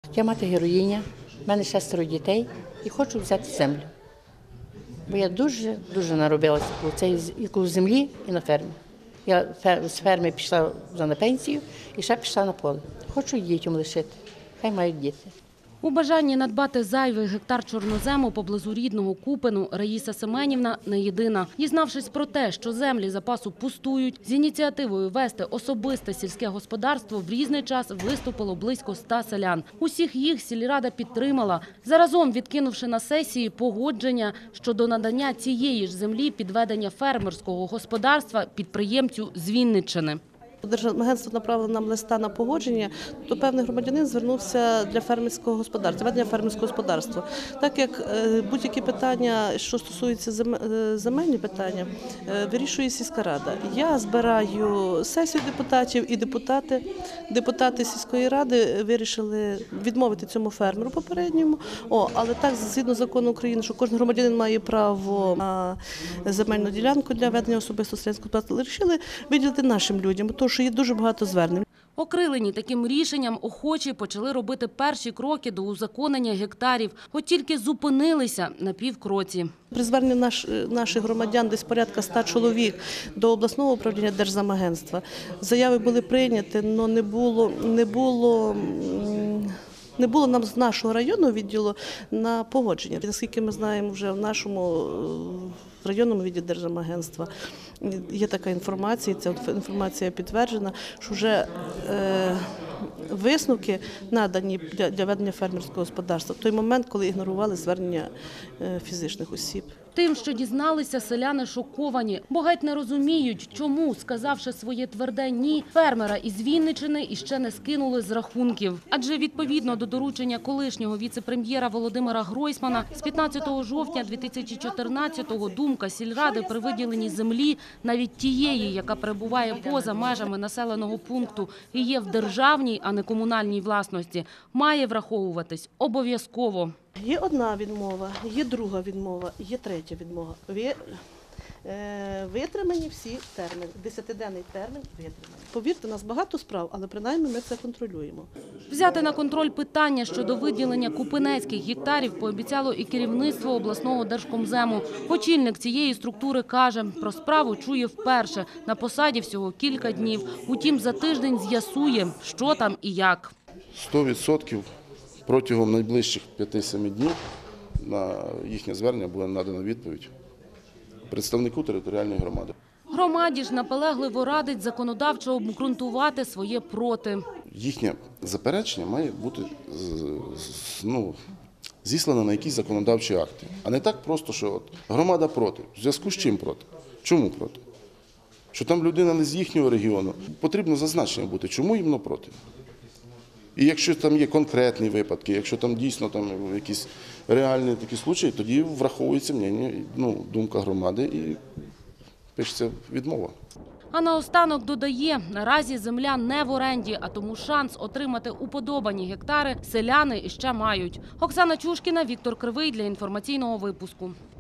Я мати героїня, в мене 6 дітей і хочу взяти землю. Бо я дуже наробилася по землі і на фермі. Я з ферми пішла вже на пенсію і ще пішла на поле. Хочу дітям лишити, хай мають діти. У бажанні надбати зайвий гектар чорнозему поблизу рідного Купину Раїса Семенівна не єдина. Дізнавшись про те, що землі запасу пустують, з ініціативою вести особисте сільське господарство в різний час виступило близько 100 селян. Усіх їх сільрада підтримала, заразом відкинувши на сесії погодження щодо надання цієї ж землі під ведення фермерського господарства підприємцю з Вінниччини. Держагентство направило нам листа на погодження, то певний громадянин звернувся для фермерського господарства, ведення фермерського господарства. Так як будь-які питання, що стосуються земельні питання, вирішує сільська рада. Я збираю сесію депутатів і депутати сільської ради вирішили відмовити цьому фермеру попередньому. Але так, згідно закону України, що кожен громадянин має право на земельну ділянку для ведення особистого селянського господарства, вирішили виділити нашим людям, тому що є дуже багато звернень. Окрилені таким рішенням охочі почали робити перші кроки до узаконення гектарів, от тільки зупинилися на півкроці. При зверненні наших громадян, десь порядка 100 чоловік, до обласного управління Держземагентства, заяви були прийняті, але не було нам з нашого районного відділу на погодження. Наскільки ми знаємо, вже в нашому районному відділі Держземагентства є така інформація, ця інформація підтверджена, що вже висновки надані для ведення фермерського господарства в той момент, коли ігнорували звернення фізичних осіб. Тим, що дізналися, селяни шоковані, бо геть не розуміють, чому, сказавши своє тверде «ні», фермера із Вінниччини іще не скинули з рахунків. Адже відповідно до доручення колишнього віце-прем'єра Володимира Гройсмана з 15 жовтня 2014-го думка сільради при виділенні землі, навіть тієї, яка перебуває поза межами населеного пункту і є в державній, а не комунальній власності, має враховуватись обов'язково. Є одна відмова, є друга відмова, є третя відмова. Витримані всі терміни, 10-денний термін витриманий. Повірте, у нас багато справ, але принаймні ми це контролюємо. Взяти на контроль питання щодо виділення купинецьких гектарів пообіцяло і керівництво обласного держкомзему. Очільник цієї структури каже, про справу чує вперше, на посаді всього кілька днів. Утім, за тиждень з'ясує, що там і як. 100% протягом найближчих 5-7 днів на їхнє звернення буде надана відповідь представнику територіальної громади. Громаді ж наполегливо радить законодавчо обґрунтувати своє «проти». Їхнє заперечення має бути зіслане на якісь законодавчі акти. А не так просто, що громада проти. В зв'язку з чим проти? Чому проти? Що там людина не з їхнього регіону. Потрібно зазначення бути, чому іменно проти. І якщо там є конкретні випадки, якщо там дійсно якісь реальні такі случаї, тоді враховується думка громади і пишеться відмова. А наостанок додає, наразі земля не в оренді, а тому шанс отримати уподобані гектари селяни іще мають. Оксана Чушкіна, Віктор Кривий для інформаційного випуску.